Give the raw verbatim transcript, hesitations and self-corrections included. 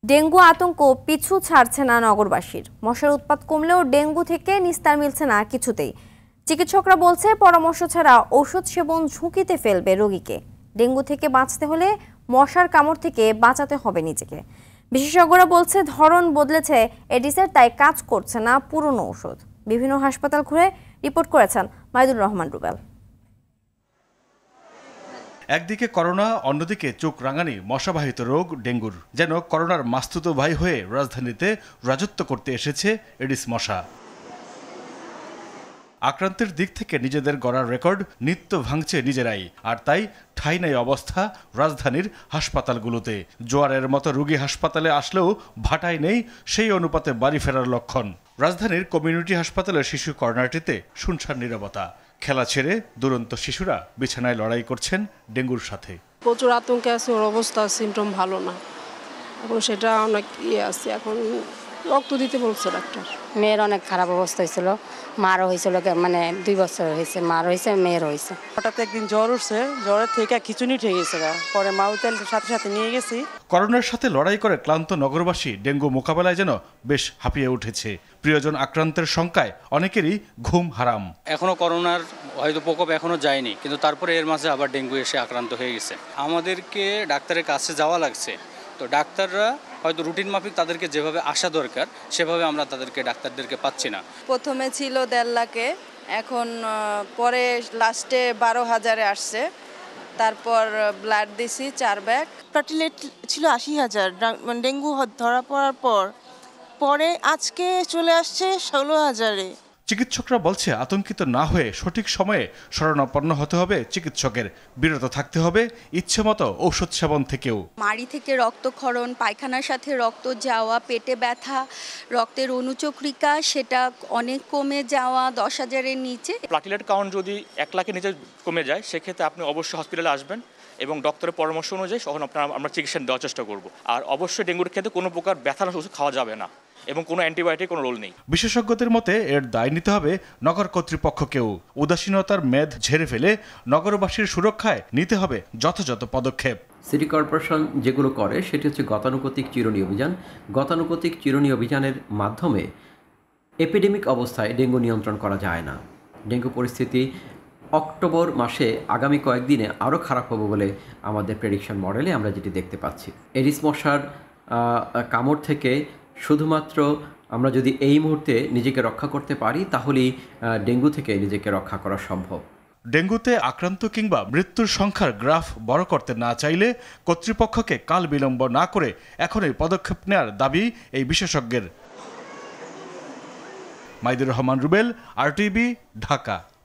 Dengue আতঙ্ক পিছু ছাড়ছে না নগরবাসীর। মশার উৎপাত কমলেও ডেঙ্গু থেকে নিস্তার মিলছে না কিছুতেই। চিকিৎসকরা বলছে পরামর্শ ছাড়া ঔষধ সেবন ঝুঁকিতে ফেলবে রোগীকে। ডেঙ্গু থেকে বাঁচতে হলে মশার কামড় থেকে বাঁচাতে হবে নিজেকে। বিশেষজ্ঞরা বলছে ধরন বদলেছে এডিসের, তাই কাজ করছে না পুরনো ঔষধ। বিভিন্ন হাসপাতাল ঘুরে রিপোর্ট করেছেন মাইদুর রহমান রুবেল। একদিকে করোনা, অন্যদিকে চোখ রাঙানি মশাবাহিত রোগ ডেঙ্গুর। যেন করোনার মাস্তুতো ভাই হয়ে রাজধানীতে রাজত্ব করতে এসেছে এডিস মশা। আক্রান্তের দিক থেকে নিজেদের গড়ার রেকর্ড নিত্য ভাঙছে নিজেরাই, আর তাই ঠাঁই নাই অবস্থা রাজধানীর হাসপাতালগুলোতে। জোয়ারের মতো রোগী হাসপাতালে আসলেও ভাটাই নেই সেই অনুপাতে বাড়ি ফেরার লক্ষণ। রাজধানীর কমিউনিটি হাসপাতালের শিশু কর্নারটিতে শুনশান নীরবতা। খেলা ছেড়ে দুরন্ত শিশুরা বিছানায় লড়াই করছেন ডেঙ্গুর সাথে। প্রচুর আতঙ্কে আছে, ওর অবস্থা সিমটম ভালো না, এখন সেটা অনেক ইয়ে আছে। এখন রক্ত দিতে বলছে ডাক্তার। মেয়ের অনেক খারাপ অবস্থা হয়েছিল, মারও হয়েছিল, মানে দুই বছর হয়েছে, মার হয়েছে, মেয়ের হয়েছে। হঠাৎ একদিন জ্বর উঠছে, জ্বরের থেকে খিচুনি উঠে গেছে, পরে মাউতেল সাথে সাথে নিয়ে গেছি। করোনার সাথে লড়াই করে ক্লান্ত নগরবাসী ডেঙ্গু মোকাবেলায় যেন বেশ হাঁপিয়ে উঠেছে। প্রিয়জন আক্রান্তের শঙ্কায় অনেকেরই ঘুম হারাম। এখনো করোনার হয়তো প্রকোপ এখনো যায়নি, কিন্তু তারপরে এর মাঝে আবার ডেঙ্গু এসে আক্রান্ত হয়ে গেছে। আমাদেরকে ডাক্তারের কাছে যাওয়া লাগছে, তো ডাক্তাররা হয়তো রুটিন মাফিক তাদেরকে যেভাবে আসা দরকার সেভাবে আমরা তাদেরকে ডাক্তারদেরকে পাচ্ছি না। প্রথমে ছিল দেড় লাখে, এখন পরে লাস্টে বারো হাজারে আসছে। তারপর ব্লাড দিছি চার ব্যাগ। প্লাটিলেট ছিল আশি হাজার, ডেঙ্গু ধরা পড়ার পর পরে আজকে চলে আসছে ষোলো হাজারে। চিকিৎসকরা বলছে আতঙ্কিত না হয়ে সঠিক সময়ে শরণাপন্ন হতে হবে চিকিৎসকের। বিরত থাকতে হবে ইচ্ছে মতো ঔষধ সেবন থেকেও। মাড়ি থেকে রক্তক্ষরণ, পায়খানার সাথে রক্ত যাওয়া, পেটে ব্যথা, রক্তের অনুচক্রিকা সেটা অনেক কমে যাওয়া দশ হাজারের নিচে। প্লাটিলেট কাউন্ট যদি এক লাখের নিচে কমে যায় সেক্ষেত্রে আপনি অবশ্যই হসপিটালে আসবেন এবং ডক্টরের পরামর্শ অনুযায়ী তখন আপনার আমরা চিকিৎসা দেওয়ার চেষ্টা করব। আর অবশ্যই ডেঙ্গুর ক্ষেত্রে কোনো প্রকার ব্যথার ওষুধ খাওয়া যাবে না এবং কোনো অ্যান্টিবায়োটিক কোনো রোল নেই। বিশেষজ্ঞদের মতে এর দায় নিতে হবে নগর কর্তৃপক্ষকেও। উদাসীনতার মেদ ঝেড়ে ফেলে নগরবাসীর সুরক্ষায় নিতে হবে যথাযথ পদক্ষেপ। সিটি কর্পোরেশন যেগুলো করে সেটি হচ্ছে গতানুগতিক চিরুনি অভিযান। গতানুগতিক চিরুনি অভিযানের মাধ্যমে এপিডেমিক অবস্থায় ডেঙ্গু নিয়ন্ত্রণ করা যায় না। ডেঙ্গু পরিস্থিতি অক্টোবর মাসে আগামী কয়েকদিনে আরও খারাপ হবে বলে আমাদের প্রেডিকশন মডেলে আমরা যেটি দেখতে পাচ্ছি। এডিস মশার কামড় থেকে শুধুমাত্র আমরা যদি এই মুহূর্তে নিজেকে রক্ষা করতে পারি তাহলেই ডেঙ্গু থেকে নিজেকে রক্ষা করা সম্ভব। ডেঙ্গুতে আক্রান্ত কিংবা মৃত্যুর সংখ্যার গ্রাফ বড় করতে না চাইলে কর্তৃপক্ষকে কাল বিলম্ব না করে এখনই পদক্ষেপ নেওয়ার দাবি এই বিশেষজ্ঞের। Maidur Rahman Rubel, R TV, Dhaka.